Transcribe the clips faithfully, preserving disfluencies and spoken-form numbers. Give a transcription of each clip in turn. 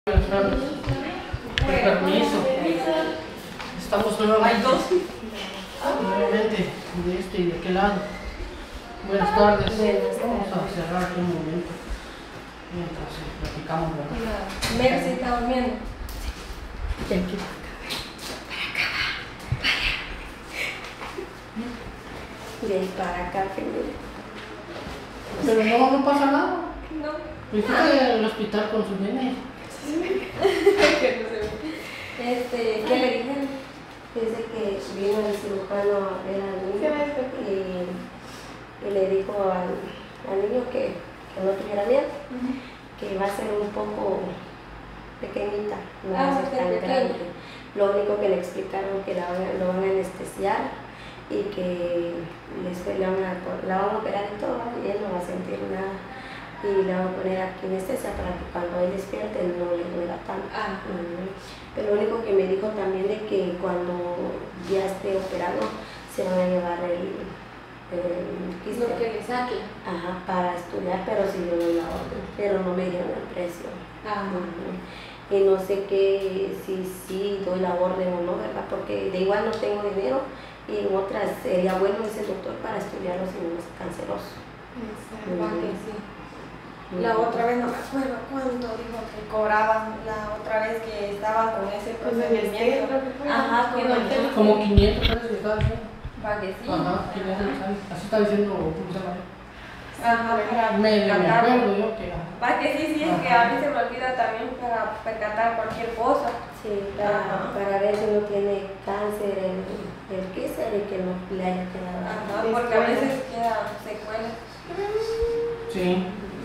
Permiso. Estamos nuevamente, nuevamente de este y de aquel lado. Buenas tardes. Vamos a cerrar aquí un momento mientras platicamos, ¿verdad? Mercy está durmiendo. Sí. Aquí. De ahí para acá, primero. Pero no, no pasa nada. No. Fue al hospital con su nene. Este, ¿qué le dijeron? Dice que vino el cirujano a ver al niño y, y le dijo al, al niño que, que no tuviera miedo, uh-huh. que va a ser un poco pequeñita, no va a ser tan grande. Lo único que le explicaron que la, lo van a anestesiar y que después la van, a, la van a operar y todo, y él no va a sentir nada. Y le van a poner aquí anestesia para que cuando él despierte no le duela tanto. Ah. Uh-huh. Pero lo único que me dijo también de que cuando ya esté operado se van a llevar el, el quiste. Lo que le saque. Ajá, para estudiar, pero si yo doy la orden, pero no me dieron el precio. Ah. Uh-huh. Y no sé qué, si sí doy la orden o no, ¿verdad? Porque de igual no tengo dinero y en otras sería bueno ese doctor para estudiar los niños cancerosos. Uh-huh. Uh-huh. Que sí. La otra vez no me acuerdo cuánto dijo que cobraban la otra vez que estaba con ese procedimiento. Ajá, con el como quinientos pesos que estaba diciendo. Va que sí. Ajá, quinientos, así está diciendo, ¿cómo se llama? Ajá, para me, me acuerdo yo que... Va que sí, sí, es que a mí se me olvida también para percatar cualquier cosa. Sí, para, para ver si no tiene cáncer el, el quiste y que no le haya quedado. Ajá, porque a veces queda secuelas. Sí.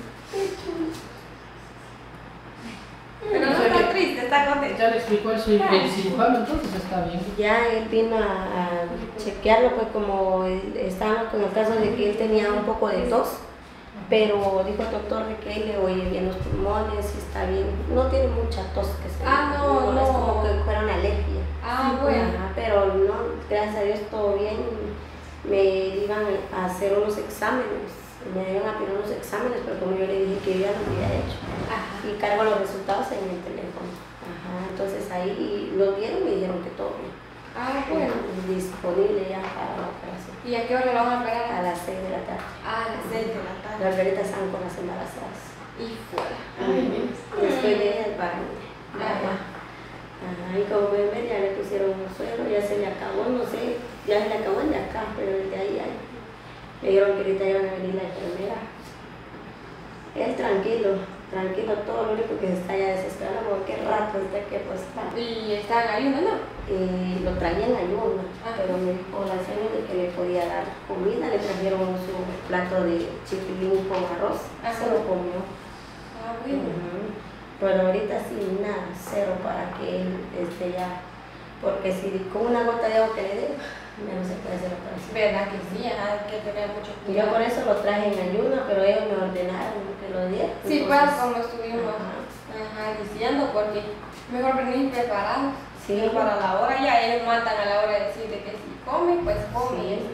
Pero no está triste, está contento. Ya le explicó el, el cirujano, entonces está bien. Ya él vino a, a chequearlo, pues como estábamos con el caso de que él tenía un poco de tos, pero dijo el doctor de que él le oye bien los pulmones y está bien. No tiene mucha tos que se Ah, no, no. Es como que fuera una alergia. Ah, sí, bueno. Ajá, pero no, gracias a Dios todo bien. Me iban a hacer unos exámenes. Me dieron a pedir unos exámenes, pero como yo le dije que yo ya lo había hecho. Ajá. Y cargo los resultados en el teléfono. Ajá. Entonces ahí lo vieron y me dijeron que todo bien. Ah, bueno. Disponible ya para la operación. ¿Y a qué hora lo van a operar? A las seis de la tarde. Ah, a las seis de la tarde. Las veritas están con las embarazadas. Y fuera. Ay, después de ella el baño. Ajá. Ajá. Y como pueden ver ya le pusieron un suero, ya se le acabó, no sé, ya se le acabó el de acá, pero el de ahí hay. Me dijeron que ahorita iban a venir la enfermera. Él tranquilo, tranquilo, todo lo único que se está ya desesperando, porque qué rato está que pues está. ¿Y está en ayuno, no? Y lo traía en ayuno, ah, pero me dijo la señora de que le podía dar comida, le trajeron su plato de chipilín con arroz, ah, se lo comió. Ah, bueno. Uh-huh. Pero ahorita sí, nada, cero para que él esté ya, porque si con una gota de agua que le dé, ya no se puede hacer operación. ¿Verdad que sí? Hay que tener mucho cuidado. Yo por eso lo traje en ayuno, pero ellos me ordenaron que lo diera. Sí, pues como estuvimos ajá. Ajá, diciendo, porque mejor venir preparados. Sí. Para la hora, ya ellos matan a la hora de decir de que si come, pues come. Sí.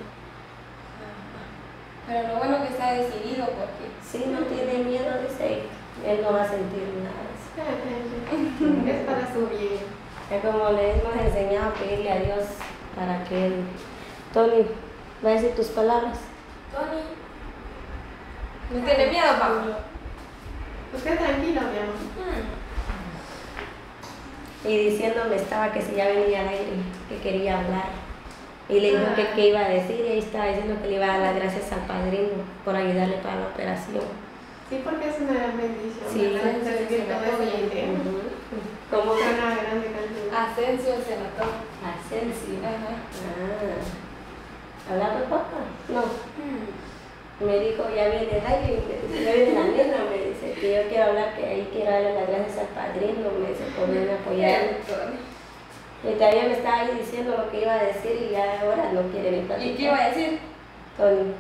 Pero lo bueno que está decidido porque... Sí, no tiene miedo, dice, él no va a sentir nada. Es para su bien. Es como le hemos enseñado a pedirle a Dios para que él... Tony, ¿va a decir tus palabras? Tony, ¿no tiene miedo, Pablo? Usted tranquilo, mi amor. Hmm. Y diciéndome estaba que si ya venía al aire, que quería hablar. Y le dijo ah. que qué iba a decir, y ahí estaba diciendo que le iba a dar las gracias al padrino por ayudarle para la operación. Sí, porque es una gran bendición. Sí, recibir todo ese dinero. ¿Cómo que una grande cantidad? Asensio se mató. Asensio. Ajá. Ah. ¿Hablando papá? No. Hmm. Me dijo, ya viene el aire, ya viene la nena, me dice, que yo quiero hablar, que ahí quiero darle las gracias al padrino, me dice, ponerme a apoyar. Y todavía me estaba ahí diciendo lo que iba a decir y ya ahora no quiere ni platicar. ¿Y qué iba a decir? Tony.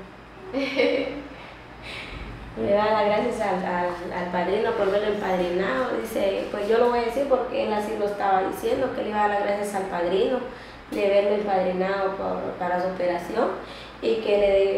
Le da las gracias al, al, al padrino por verlo empadrinado. Dice, pues yo lo voy a decir porque él así lo estaba diciendo, que le iba a dar las gracias al padrino de verlo empadrinado por, para su operación y que le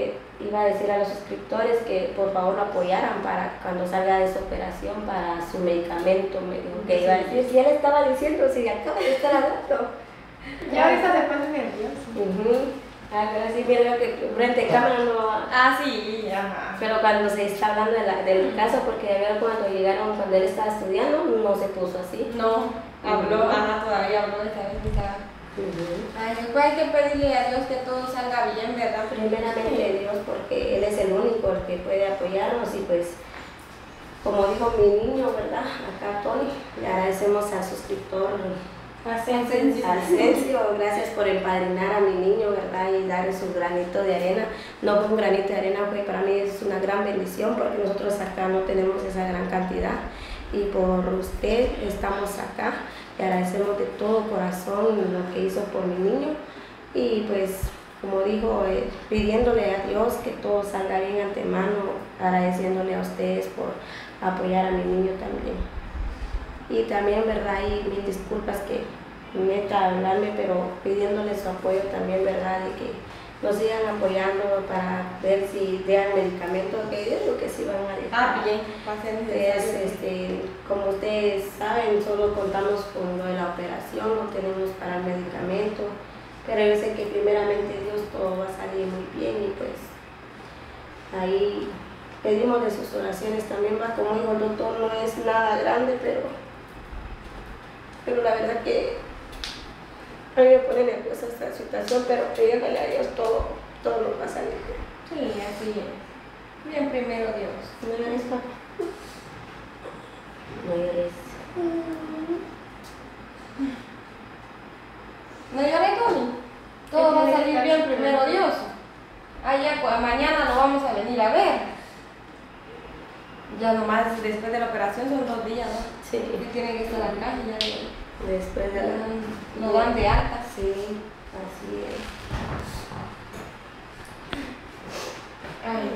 iba a decir a los suscriptores que por favor lo apoyaran para cuando salga de su operación para su medicamento. Me dijo que iba a decir, si él estaba diciendo, si acaba de estar hablando. Ya ahorita se pone nervioso. Uh-huh. Ah, pero sí, mira que frente a cámara no. Ah, sí, ajá. Pero cuando se está hablando de la, del caso, porque a ver cuando llegaron, cuando él estaba estudiando, no se puso así. No, habló, Ujú. ajá, todavía habló esta vez. Estaba. Uh-huh. Ay, después hay que pedirle a Dios que todo salga bien, ¿verdad? Primeramente Dios, porque Él es el único el que puede apoyarnos y pues, como dijo mi niño, ¿verdad? Acá Tony, le agradecemos al suscriptor Asensio. Asensio, gracias por empadrinar a mi niño, ¿verdad? Y darle su granito de arena. No fue un granito de arena, fue para mí es una gran bendición porque nosotros acá no tenemos esa gran cantidad y por usted estamos acá. Le agradecemos de todo corazón lo que hizo por mi niño y pues, como dijo, eh, pidiéndole a Dios que todo salga bien antemano, agradeciéndole a ustedes por apoyar a mi niño también. Y también, ¿verdad? Y mil disculpas que meta a hablarme, pero pidiéndole su apoyo también, ¿verdad? De que nos sigan apoyando para ver si dejan medicamentos, que es lo que sí van a dejar. Ah, bien, va a ser Ustedes, necesario. este, como ustedes saben, solo contamos con lo de la operación, no tenemos para el medicamento, pero yo sé que primeramente Dios todo va a salir muy bien y pues ahí pedimos de sus oraciones también, va, como dijo el doctor, no es nada grande, pero pero la verdad que a mí me pone nerviosa esta situación, pero pidiéndole a Dios todo, todo nos va a salir bien. Sí, así es. Bien, primero Dios. ¿No llores, papá? No llores. ¿No lloré, Tony? Todo va a salir bien, primero Dios. Allá, pues, mañana lo vamos a venir a ver. Ya nomás después de la operación son dos días, ¿no? Sí. Que tienen que estar acá y ya Después de la... lo dan de alta. Sí, así es. Ay,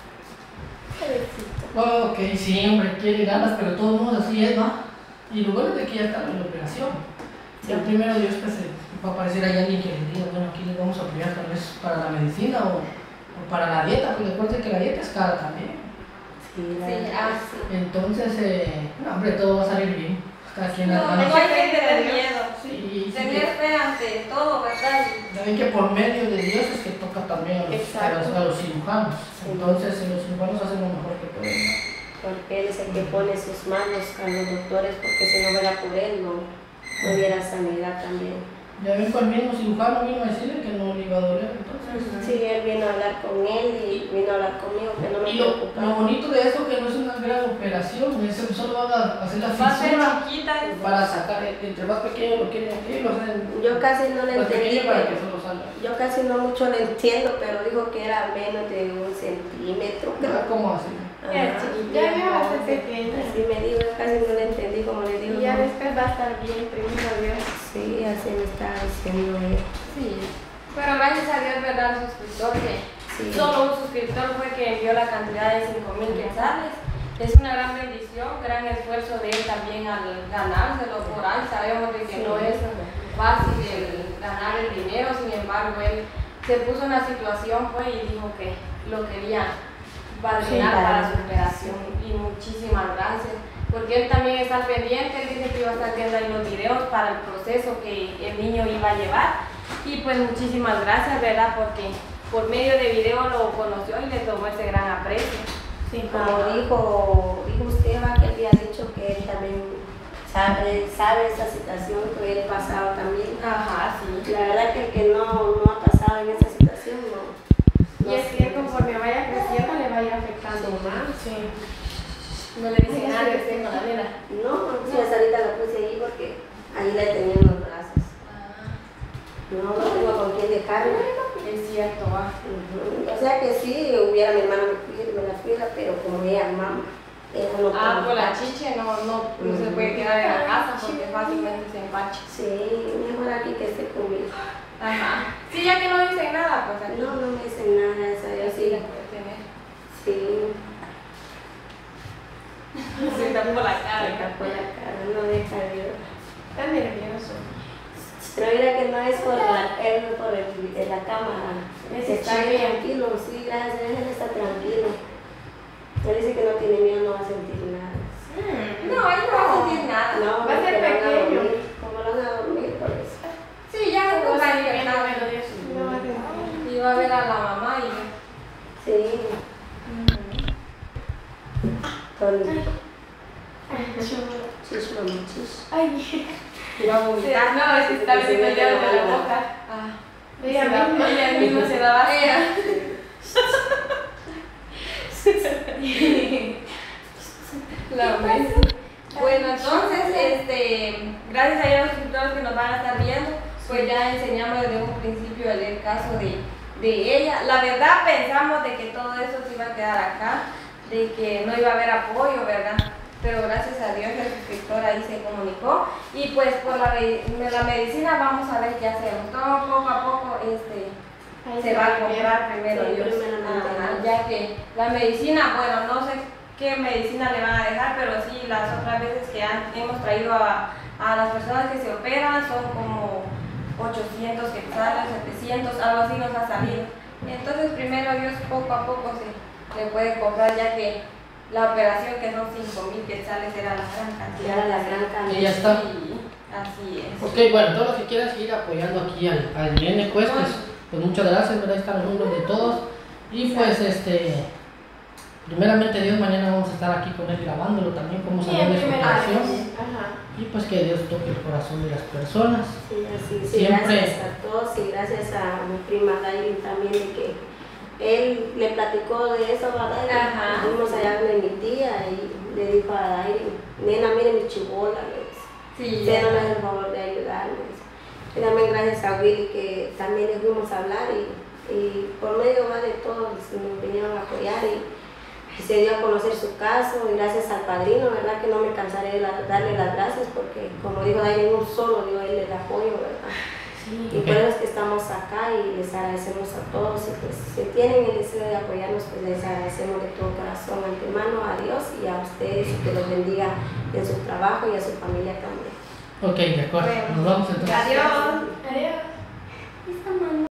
Ok, sí, hombre, quiere ganas, pero de todos modos así es, ¿no? Y lo bueno es de que ya está en la operación. Ya Sí. primero Dios pues eh, va a aparecer ahí alguien que les diga, bueno, aquí les vamos a apoyar tal vez para la medicina o, o para la dieta, porque recuerden que la dieta es cara también. Sí, la sí, verdad. ah, sí. Entonces, eh, no, hombre, todo va a salir bien. Está aquí en las No, manos. no hay que tener miedo. Sí, sí, Tener que- fe ante todo, ¿verdad? ya ven que por medio de Dios es que toca también a los, a Exacto. los, a los cirujanos. Sí. Entonces, eh, los cirujanos hacen lo mejor que pueden. Porque Él es el que pone sus manos a los doctores, porque si no fuera por Él, no, no hubiera sanidad también. Ya ven, con el mismo cirujano vino a decirle que no le iba a doler, entonces. Sí, Él vino a hablar con Él y vino a hablar conmigo, que no me Y lo, preocupaba. lo bonito de esto que no es una gran operación, es que solo van a hacer la Va a ser fisura chiquita. para sacar, entre más pequeño lo quieren aquí, lo hacen Yo casi no le más entendí, pequeño para que pero- solo salga. yo casi no mucho le entiendo, pero dijo que era menos de un centímetro. Ah, ¿cómo así? Ajá. Ya veo bastante pequeña. Así me dijo, yo casi no le entendí como le digo. Y ya no. después va a estar bien, primero Dios. Sí, así me está diciendo él. Sí. Pero gracias a Dios, ¿verdad? El suscriptor que Sí. solo un suscriptor fue que envió la cantidad de cinco mil quetzales. Es una gran bendición, gran esfuerzo de él también al ganárselo por ahí. Sabemos de que no es fácil el ganar el dinero, sin embargo, él se puso en la situación pues, y dijo que lo quería padrinar Sí, para para- su operación. Y muchísimas gracias. Porque él también está al pendiente, él dice que iba a estar viendo ahí los videos para el proceso que el niño iba a llevar. Y pues muchísimas gracias, ¿verdad? Porque por medio de video lo conoció y le tomó ese gran aprecio. Sí, como dijo, dijo usted, va, que él había dicho que él también sabe, sabe esa situación que él pasado también. Ajá, sí. La verdad que el que no, no ha pasado en esa situación no. Y no es sé. que conforme vaya creciendo le va a ir afectando más. Sí. No le dicen nada que esté con la nena. No, si hasta ahorita la puse ahí porque ahí la tenía en los brazos. No, no tengo con quién dejarla. Es cierto, va. Ujú. O sea que sí, hubiera mi hermana me cuida, me la cuida, pero como ella mamá, ella no Ah, puede. por la chiche no, no, no se puede quedar en la casa porque fácilmente se empacha. Sí, mejor aquí que esté conmigo. Ajá. Sí, ya que no dicen nada, pues aquí No, no me dicen nada, esa yo sí sí. la puede tener. Sí, Se está por la me cara. tapó la cara, no deja de ver. Está nervioso. Pero mira que no es por la, él, por el, en la cama, está bien tranquilo, sí, gracias a Dios, él está tranquilo. Él dice que no tiene miedo, no va a sentir nada. No, él no va a sentir nada. No, Va a ser porque lo van a pequeño. dormir, como lo van a dormir, por eso. Sí, ya se toca libertad. No va a sentir. Y va a ver a la mamá y... Sí, Tony. Chis, mamá, chis. Ay, y va a vomitar. no, es que está metiendo el dedo de la boca. Ah. Ella Se da- misma. ella misma se daba. La ves. Bueno, entonces, este, gracias a los suscriptores que nos van a estar viendo, pues ya enseñamos desde un principio el, el caso de, de ella. La verdad pensamos de que todo eso se iba a quedar acá, de que no iba a haber apoyo, ¿verdad? Pero gracias a Dios el suscriptor ahí se comunicó y pues por la, la medicina vamos a ver qué hacemos. Todo poco a poco este, Ahí se va a comprar Sí, primero Dios. primeramente. Ajá, ya que la medicina, bueno, no sé qué medicina le van a dejar, pero sí las otras veces que han- hemos traído a, a las personas que se operan son como ochocientos quetzales, setecientos, algo así nos ha salido. Entonces primero Dios poco a poco se le puede comprar, ya que la operación que son cinco mil quetzales era la gran cantidad. Era la gran cantidad. Y ya está. Sí, así es. Ok, bueno, todos los que quieran seguir apoyando aquí al, al Nene, pues, pues, pues muchas gracias, ¿verdad? Ahí están los números de todos. Y pues, este, primeramente Dios, mañana vamos a estar aquí con él grabándolo también, cómo Sí, salió en de su primera operación. vez. Ajá. Y pues que Dios toque el corazón de las personas. Sí, así, sí, Siempre- gracias a todos y gracias a mi prima Daily también de que él le platicó de eso a Daily. Ajá. Fuimos allá donde mi tía y le dijo a Daily, nena, mire mi chibola, le dice. Sí, Usted no me hace el favor de ayudarme. Y también gracias a Willy que también le fuimos a hablar y, y por medio más de todos nos vinieron a apoyar y, y se dio a conocer su caso y gracias al padrino, verdad que no me cansaré de la- darle las gracias porque como dijo Daily, un solo dio él el apoyo, verdad. Y por eso es que estamos acá y les agradecemos a todos y pues si tienen el deseo de apoyarnos pues les agradecemos de todo corazón antemano a Dios y a ustedes y que los bendiga en su trabajo y a su familia también. Ok, de acuerdo. Bueno. Nos vamos entonces. Adiós. Adiós.